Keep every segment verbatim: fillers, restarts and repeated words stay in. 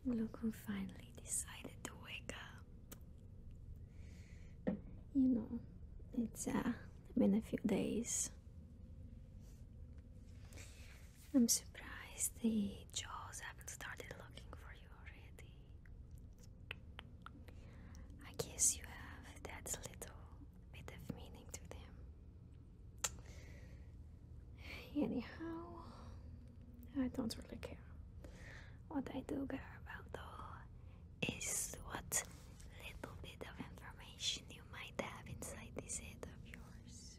Look who finally decided to wake up. You know, it's uh, been a few days. I'm surprised the jaws haven't started looking for you already. I guess you have that little bit of meaning to them. Anyhow, I don't really care. What I do care about, though, is what little bit of information you might have inside this head of yours.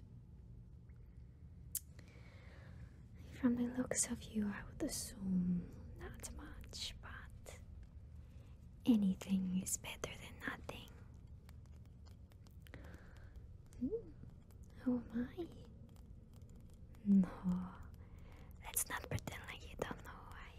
From the looks of you, I would assume not much, but anything is better than nothing. Hmm. Who am I? No, let's not pretend like you don't know who I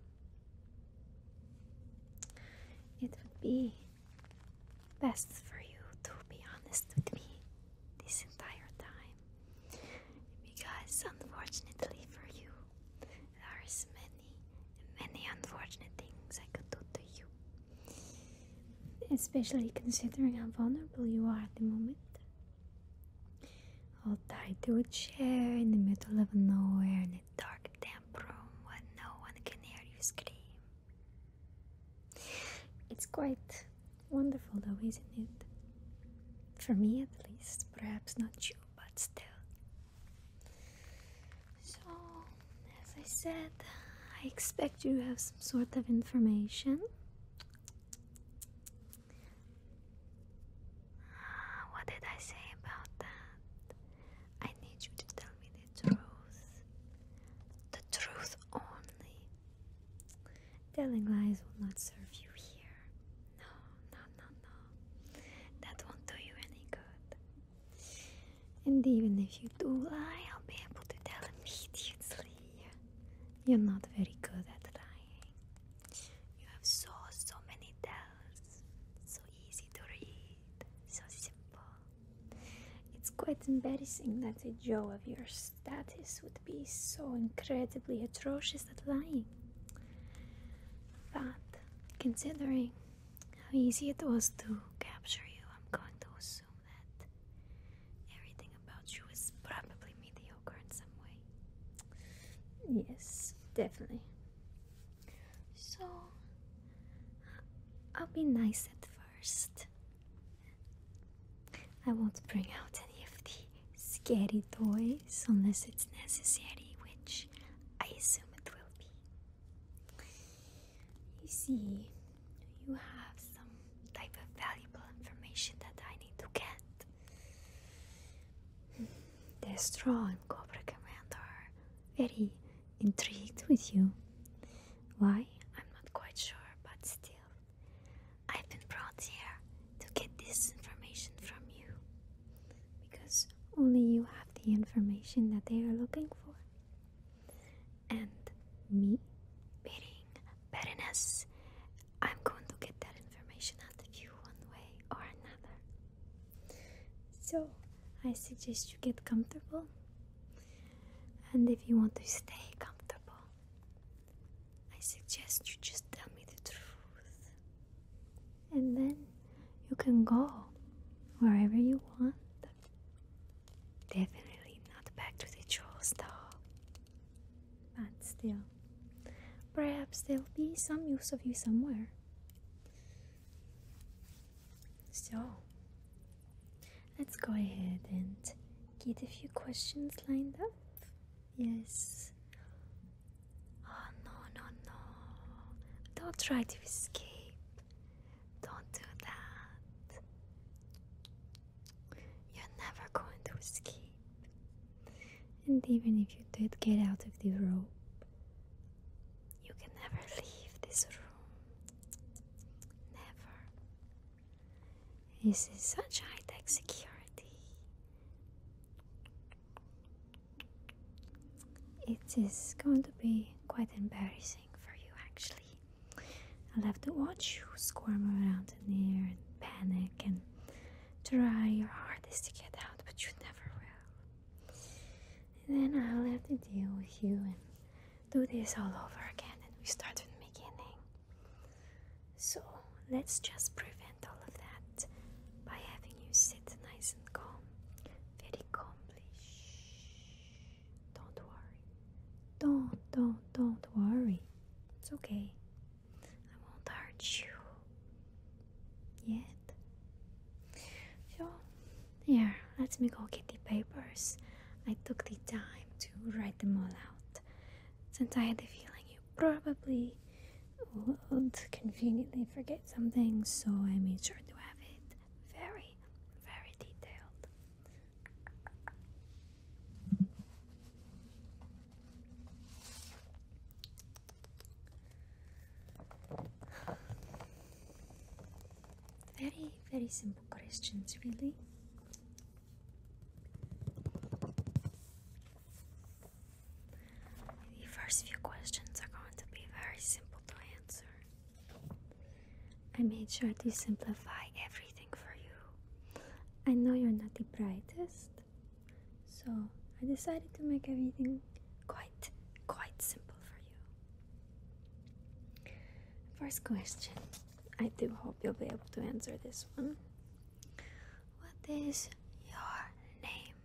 am. It would be best for you to be honest with me this entire time, because unfortunately for you, there's many, many unfortunate things I could do to you, especially considering how vulnerable you are at the moment. All tied to a chair in the middle of nowhere in a dark, damp room where no one can hear you scream. It's quite wonderful though, isn't it? For me at least, perhaps not you, but still. So, as I said, I expect you have some sort of information. What did I say about that? I need you to tell me the truth. The truth only. Telling lies will not serve you here. No, no, no, no. That won't do you any good. And even if you do lie, I'll be able to tell immediately. You're not very good at lying. You have so, so many tells. So easy to read. So simple. It's quite embarrassing that a Joe of your status would be so incredibly atrocious at lying. But considering how easy it was to capture you, I'm going to assume that everything about you is probably mediocre in some way. Yes, definitely. So, I'll be nice at first. I won't bring out any of the scary toys unless it's necessary, which I assume it will be. You see, you have some type of valuable information that I need to get. The Straw and Cobra Command are very intrigued with you. Why? I'm not quite sure, but still. I've been brought here to get this information from you, because only you have the information that they are looking for. And me, being baroness, I'm going to get that information out of you one way or another. So, I suggest you get comfortable. And if you want to stay comfortable, I suggest you just tell me the truth. And then you can go wherever you want. Definitely not back to the trolls though. But still, perhaps there'll be some use of you somewhere. So, let's go ahead and get a few questions lined up. Yes. Oh, no, no, no. Don't try to escape. Don't do that. You're never going to escape. And even if you did get out of the rope, you can never leave this room. Never. This is such high-tech security. It is going to be quite embarrassing for you, actually. I'll have to watch you squirm around in there and panic and try your hardest to get out, but you never will. And then I'll have to deal with you and do this all over again, and we start from the beginning. let's just prevent all of that by having you sit nice and calm. Very calmly. Shh. Don't worry. Don't, don't, don't worry. It's okay. I won't hurt you. Yet. So, here, let me go get the papers. I took the time to write them all out, since I had the feeling you probably would conveniently forget some things, so I made sure to have it very, very detailed. Very, very simple questions, really. The first few questions are going to be very simple to answer. I made sure to simplify everything for you. I know you're not the brightest, so I decided to make everything quite, quite simple for you. First question. I do hope you'll be able to answer this one. What is your name?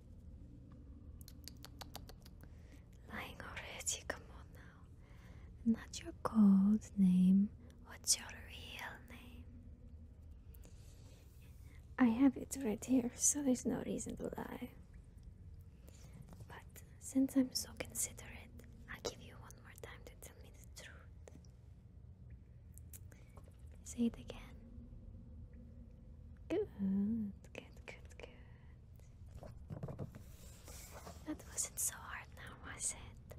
Lying already, come on now. Not your code name. What's your real name? I have it right here, so there's no reason to lie. But since I'm so considerate, I'll give you one more time to tell me the truth. Say it again. Good, good, good, good. That wasn't so hard now, was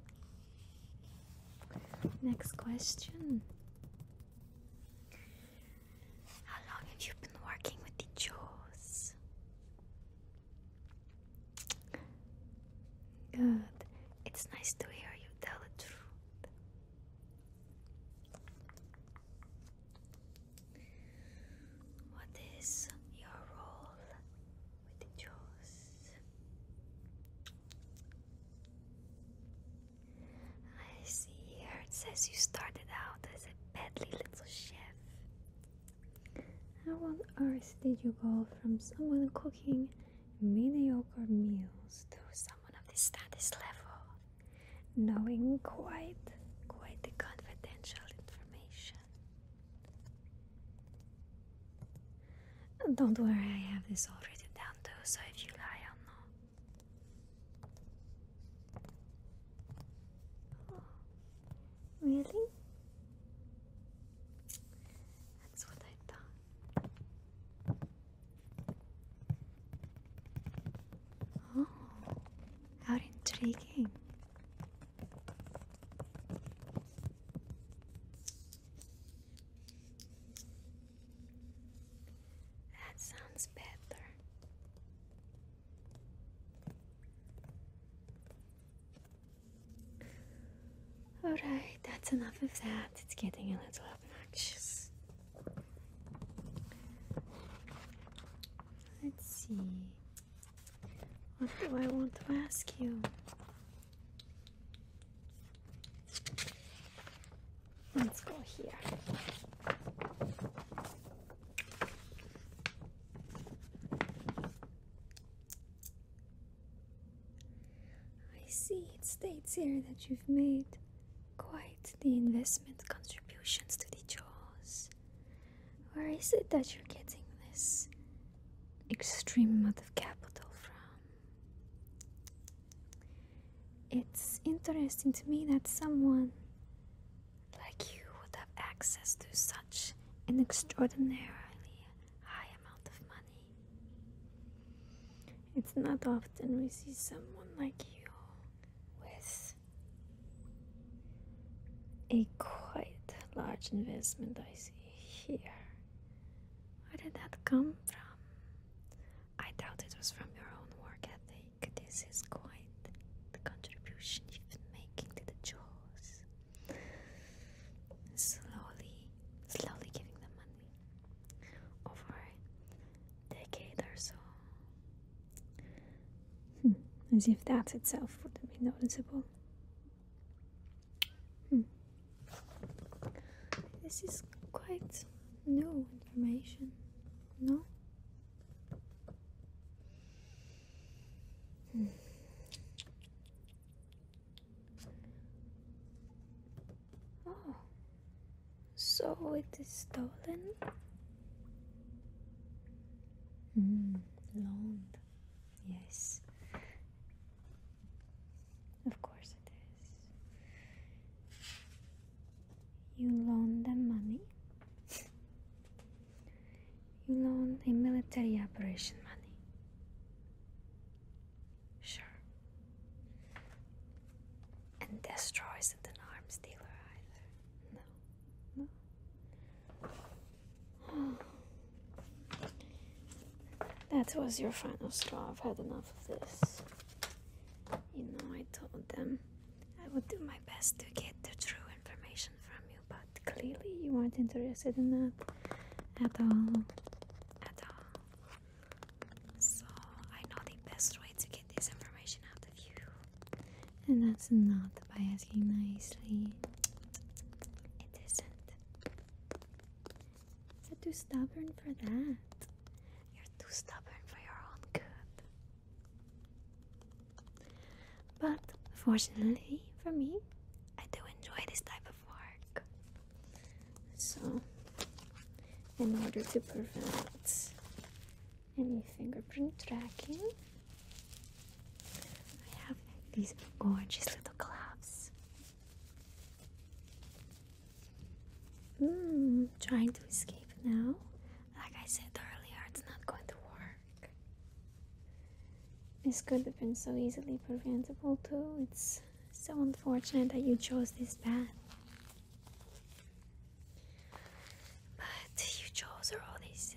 it? Next question. How long have you been working with the jaws? Good. It's nice to hear you tell the truth. What is your role with the jaws? I see here it says you started out as a peddly little chef. How on earth did you go from someone cooking mediocre meals to someone of the status level, knowing quite, quite the confidential information? Don't worry, I have this all written down too, so if you lie, I'll know. Oh, really? That's what I thought. Oh, how intriguing. That sounds better. Alright, that's enough of that. It's getting a little obnoxious. Let's see. What do I want to ask you? Let's go here. I see it states here that you've made quite the investment contributions to the jaws. Where is it that you're getting this extreme amount of capital from? It's interesting to me that someone like you would have access to such an extraordinarily high amount of money. It's not often we see someone like you with a quite large investment. I see here. Where did that come from? I doubt it was from your own work ethic. This is quite the contribution you've been making to the jaws. Slowly, slowly giving them money over a decade or so. Hmm. As if that itself wouldn't be noticeable. Hmm. This is quite new information. No? Hmm. Oh, so it is stolen? Hmm, loaned. Yes. Of course it is. You loan them money? You loan a military operation money? Sure. And destroy isn't an arms dealer either. No. No. That was your final straw. I've had enough of this. You know, I told them I would do my best to get the true information from you, but clearly you aren't interested in that at all. At all. So I know the best way to get this information out of you. And that's not by asking nicely. It isn't. You're too stubborn for that. You're too stubborn for your own good. But fortunately for me, I do enjoy this type of work. So, in order to prevent any fingerprint tracking, I have these gorgeous little gloves. Hmm, trying to escape now? Like I said earlier, it's not going to work. This could have been so easily preventable too. It's so unfortunate that you chose this path. But you chose her all the same.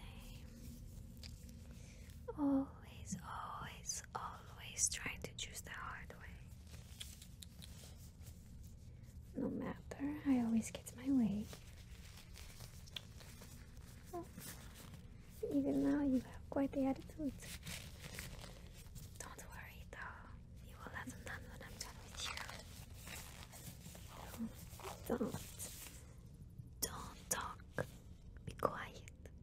Always, always, always trying to choose the hard way. No matter, I always get my way. Oh, even now you have quite the attitude. Don't worry though, you will have none when I'm done with you. Don't, don't talk, be quiet.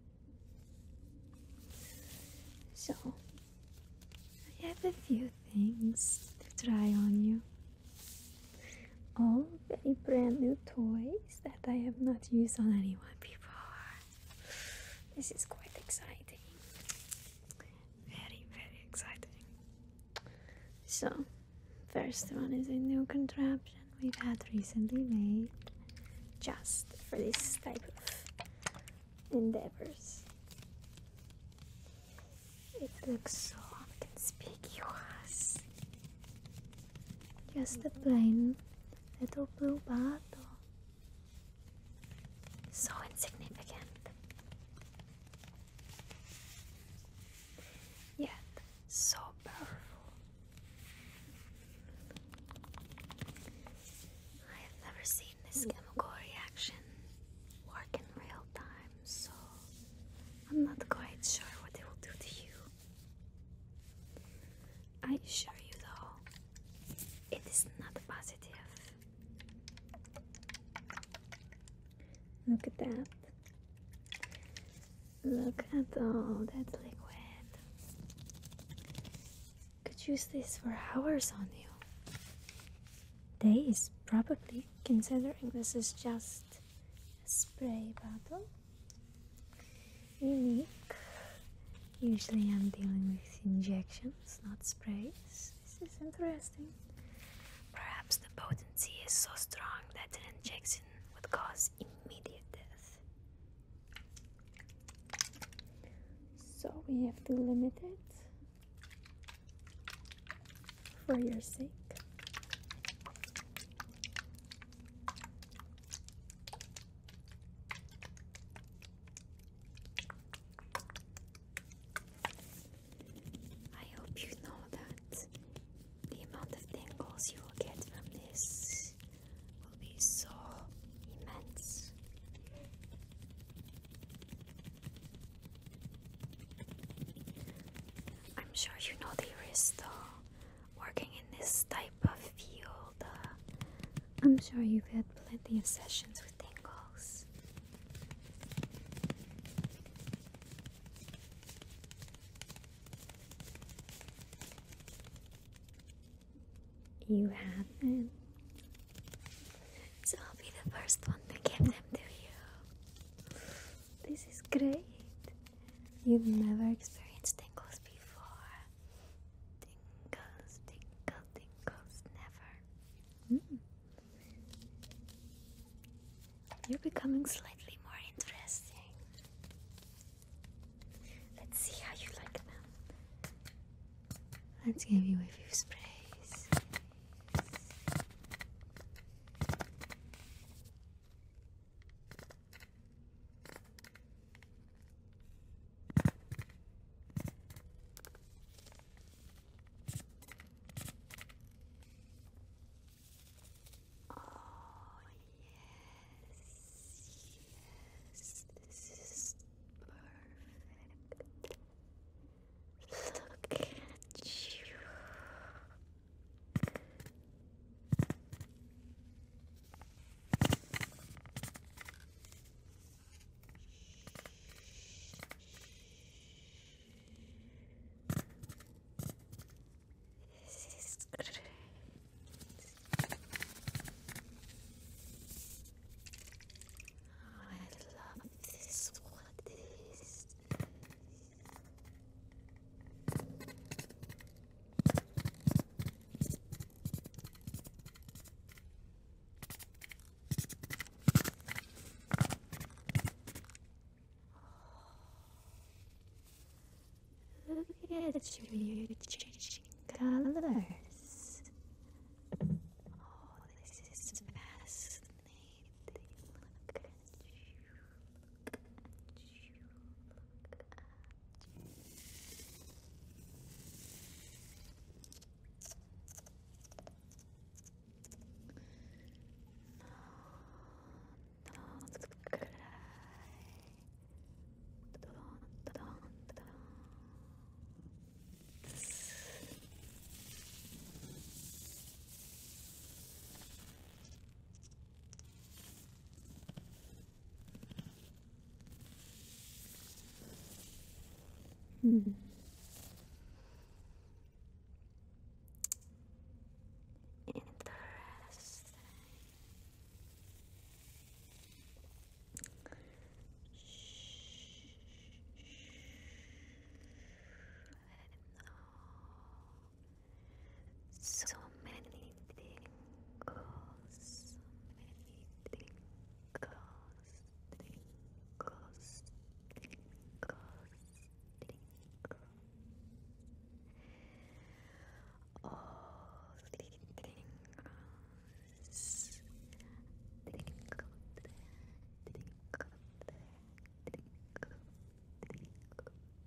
So, I have a few things to try on you. All very brand new toys that I have not used on anyone before. This is quite exciting. Very, very exciting. So, first one is a new contraption we've had recently made just for this type of endeavors. It looks so inconspicuous. Just a plain little blue bottle. So insignificant. Yet so powerful. I have never seen this chemical reaction work in real time, so I'm not quite sure what it will do to you. I assure you though, it is not positive. Look at that. Look at all that liquid. Could use this for hours on you. Days, probably, considering this is just a spray bottle. Unique. Usually I'm dealing with injections, not sprays. This is interesting. Perhaps the potency is so strong that an injection would cause immediate death. So we have to limit it for your sake. I hope you know that the amount of tingles you will get from this will be so immense. I'm sure you know the risk though, working in this type of field. Uh, I'm sure you've had plenty of sessions with tingles. you have them. So I'll be the first one to give them to you. This is great. You've never experienced tingles before. Tingles, tingle, tingles, never. Mm. You're becoming slightly more interesting. Let's see how you like them. Let's give you a few sprays. Look at you changing colors. Oh, this is fascinating. Look at you. Look at you. Look at you. No, don't cry. Don't, don't, don't. Hmm. Interesting. So many tingles, so many tingles, tingles, tingles, tingles. All the tingles. Tingle there, tingle there, tingle, tingle,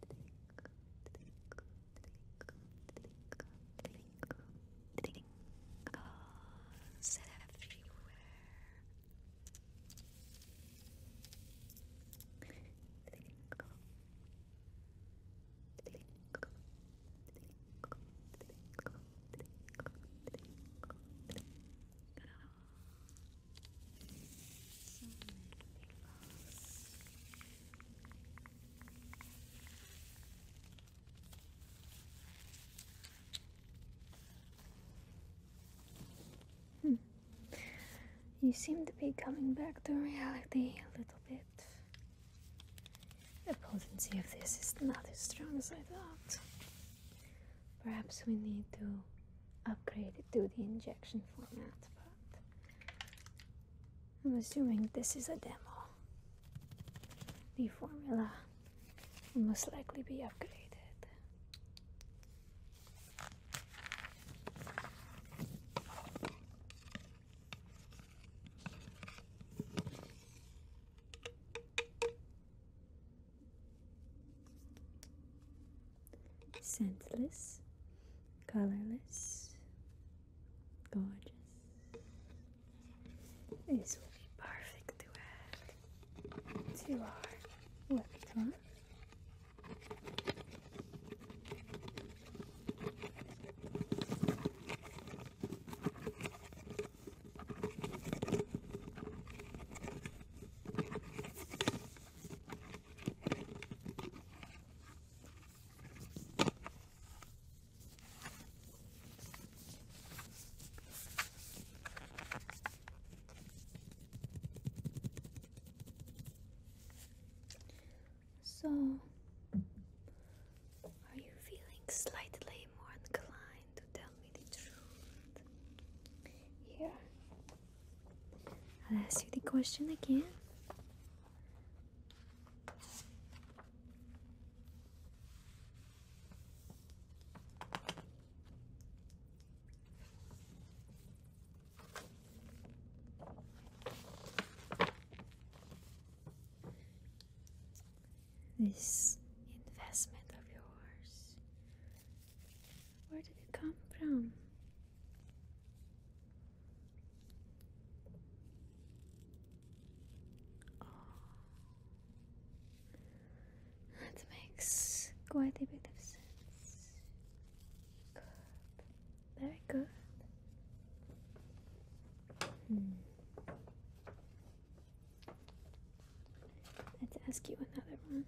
tingle, tingle, tingles everywhere. Tingle, tingle, Hmm. You seem to be coming back to reality a little bit. The potency of this is not as strong as I thought. Perhaps we need to upgrade it to the injection format, but I'm assuming this is a demo. The formula will most likely be upgraded. Scentless, colorless, gorgeous. This will be perfect to add to our repertoire. So, are you feeling slightly more inclined to tell me the truth? Here, I'll ask you the question again. This investment of yours, where did it come from? Oh, that makes quite a bit of sense. Good, very good. Hmm. Let's ask you another one.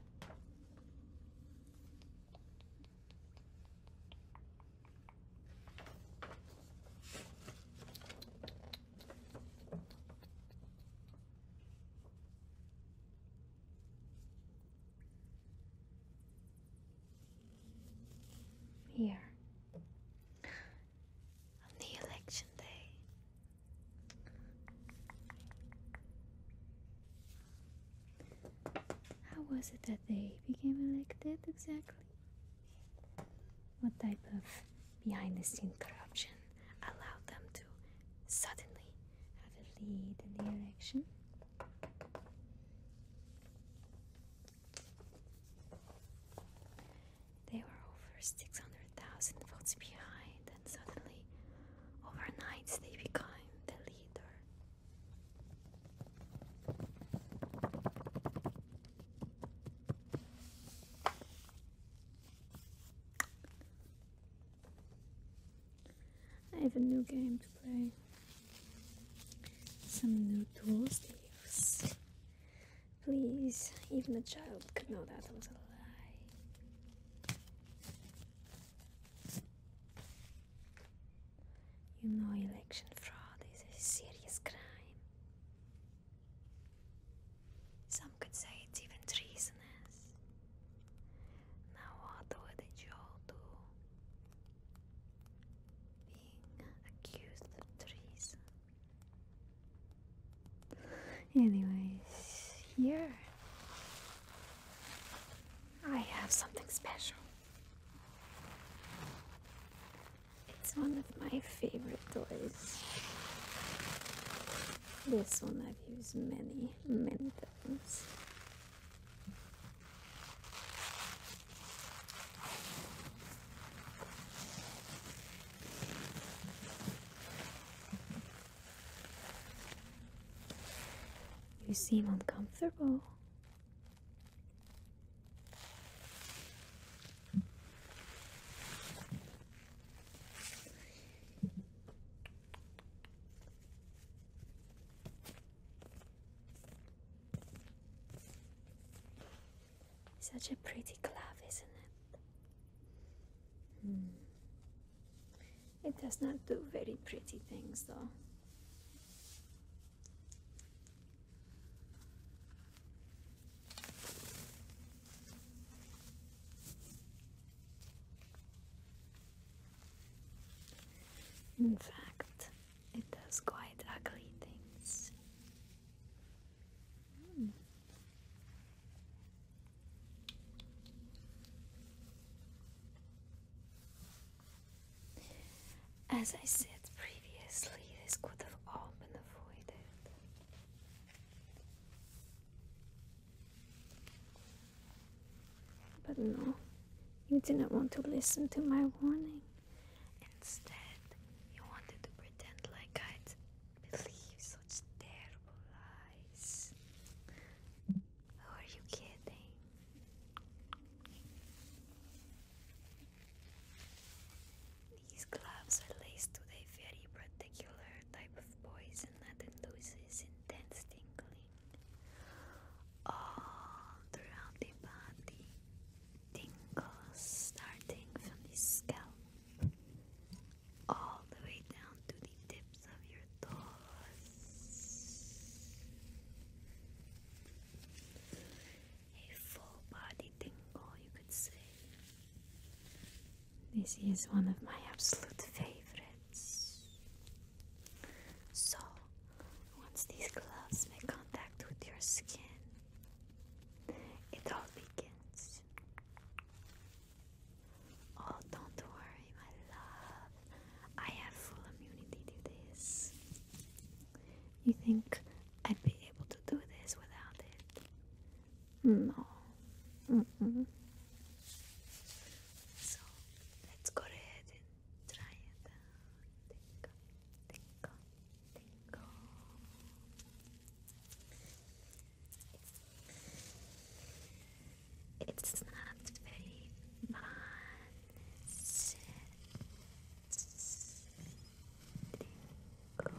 Here, on the election day, how was it that they became elected exactly? What type of behind the scene corruption allowed them to suddenly have a lead in the election? They were over six hundred thousand votes behind, and suddenly, overnight, they became the leader. I have a new game to play. Some new tools to use. Please, even a child could know that was a lie. You know, election fraud is a serious crime. Some could say it's even treasonous. Now what would a Joe do? Being accused of treason. Anyways, here I have something special. It's one of my favorite toys. This one I've used many, many times. You seem uncomfortable. Such a pretty glove, isn't it? Hmm. It does not do very pretty things, though. In fact, it does quite ugly things. Hmm. As I said previously, this could have all been avoided. But no, you didn't want to listen to my warning. Instead, you wanted to pretend like I'd believe such terrible lies. Who are you kidding? These gloves are laced with a very particular type of poison that induces intense tingling all throughout the body. Tingles starting from the scalp all the way down to the tips of your toes. A full This is one of my absolute favorites. So, once these gloves make contact with your skin, it all begins. Oh, don't worry, my love. I have full immunity to this. You think I'd be able to do this without it? No. Mm-mm. So, let's go ahead and try it out. Tinkle, tinkle, tinkle. It's not very fun. Zzzz, tinkle.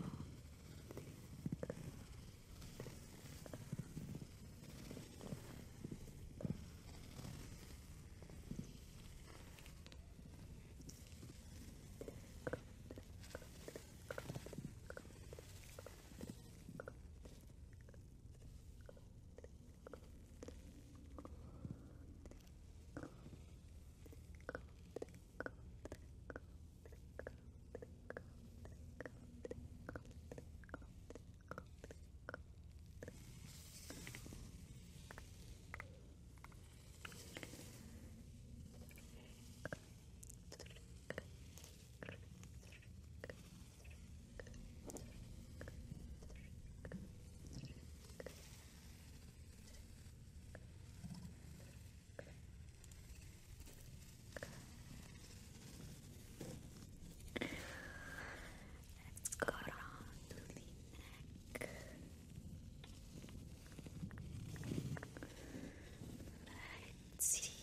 Let's go around to the neck. Let's here.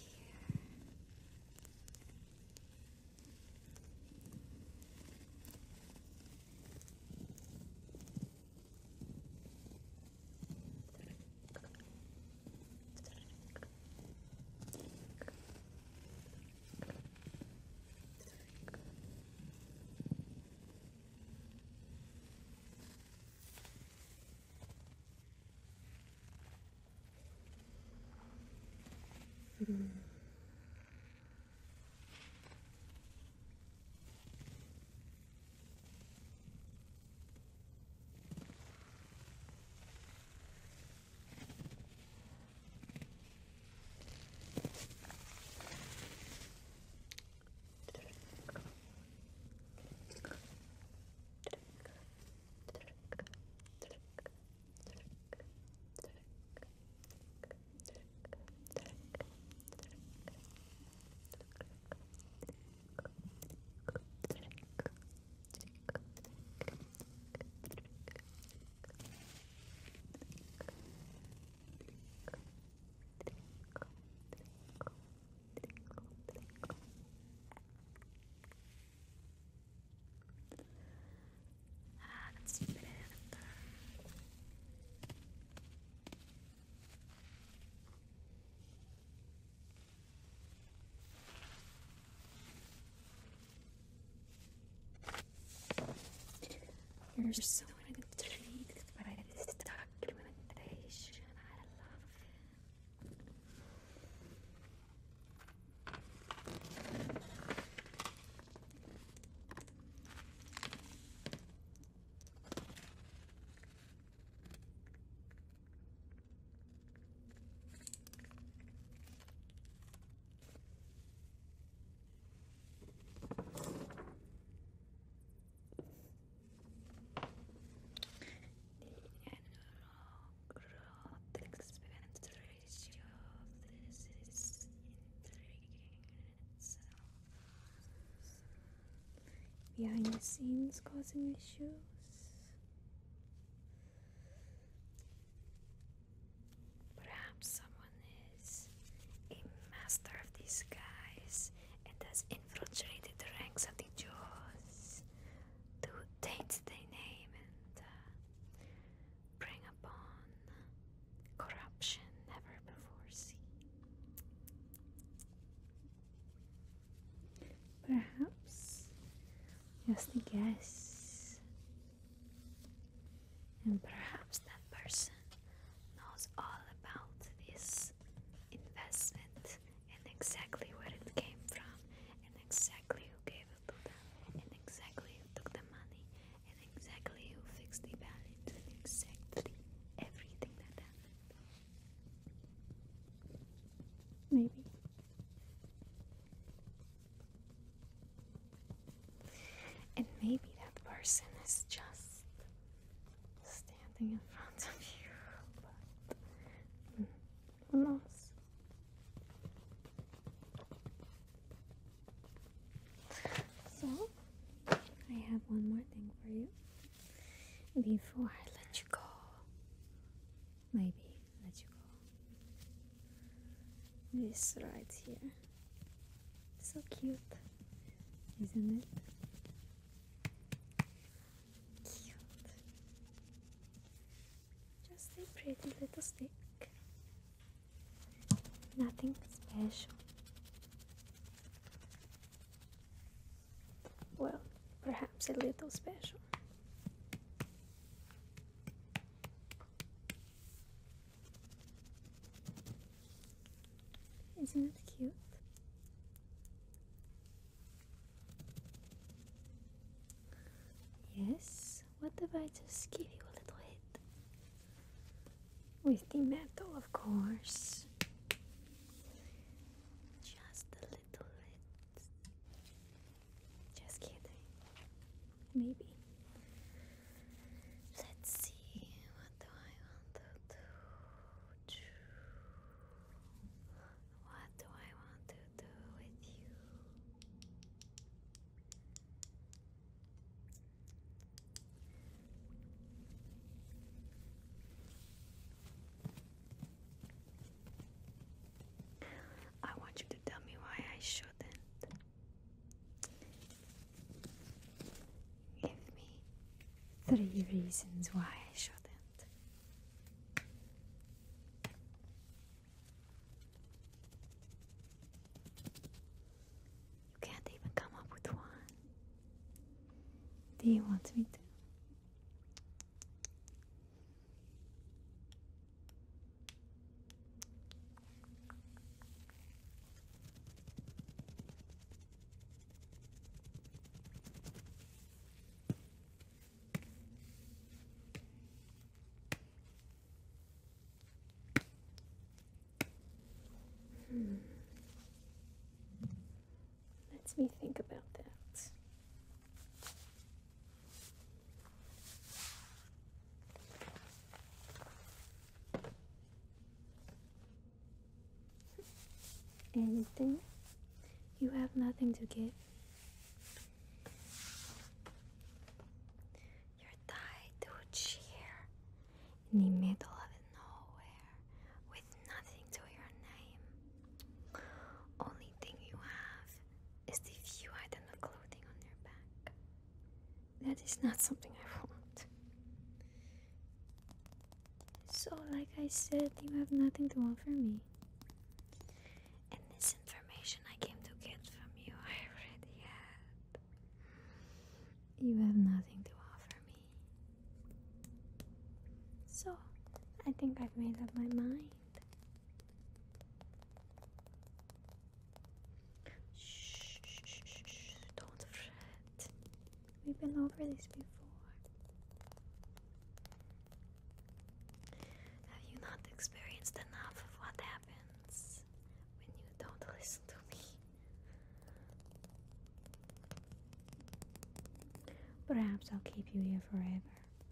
Mm. That's better. You're so intrigued by this documentation. I love it. The annual growth expense ratio of this is intriguing in itself. Behind the scenes causing issues. Perhaps someone is a master of disguise and has infiltrated the ranks of the Jaws to taint their name and uh, bring upon corruption never before seen. Perhaps just a guess. And perhaps that person knows all about this investment and exactly where it came from and exactly maybe that person is just standing in front of you, but mm, who knows? So, I have one more thing for you before I let you go. Maybe let you go. This right here. So cute, isn't it? Cute. Just a pretty little stick. Nothing special. Well, perhaps a little special. Isn't it cute? Yes, what if I just give you a little hit? With the metal, of course. Just a little hit. Just kidding. Maybe. Let's see, what do I want to do? What do I want to do with you? I want you to tell me why I shouldn't. Give me three reasons why I shouldn't. You can't even come up with one. Do you want me to? Hmm. Let me think about that. Anything? You have nothing to give. You're tied to a chair in the middle of nowhere with nothing to your name. Only thing you have is the few item of clothing on your back. That is not something I want. So, like I said, you have nothing to offer me. And this information I came to get from you, I already had. You have nothing to offer me. So, I think I've made up my mind. Shh, shh, shh, shh, shh. Don't fret. We've been over this before. Have you not experienced enough of what happens when you don't listen to me? Perhaps I'll keep you here forever.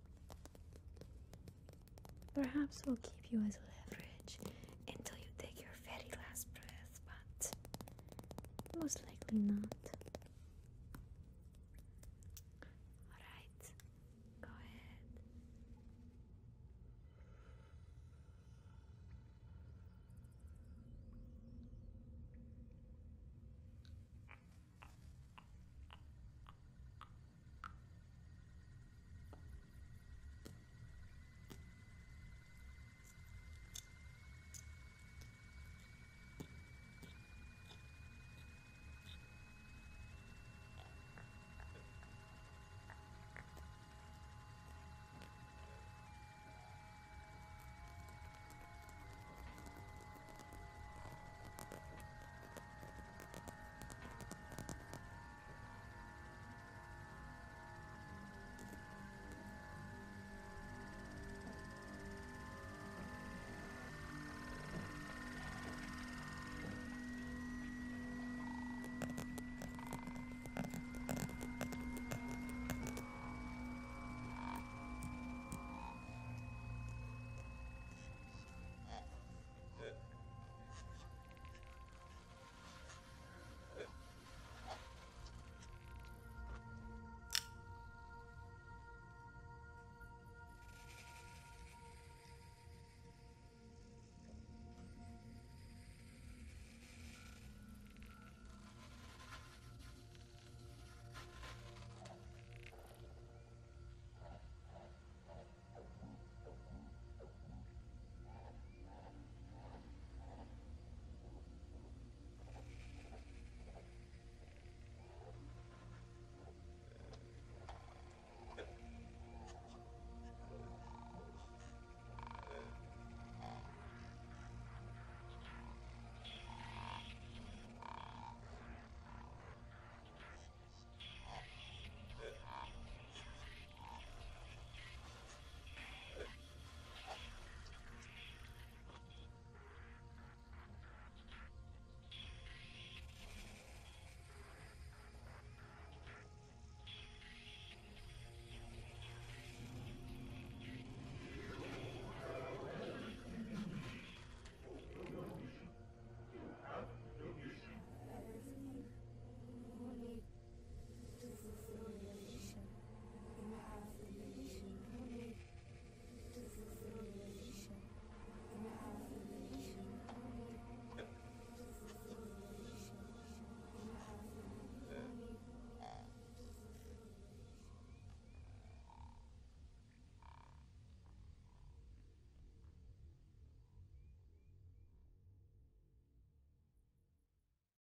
Perhaps I'll keep you as leverage until you take your very last breath, but most likely not.